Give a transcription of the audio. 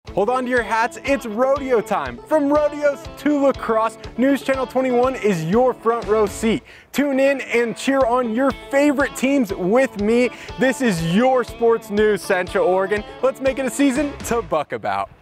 Hold on to your hats, it's rodeo time. From rodeos to lacrosse, News Channel 21 is your front row seat. Tune in and cheer on your favorite teams with me. This is your sports news, Central Oregon. Let's make it a season to buck about.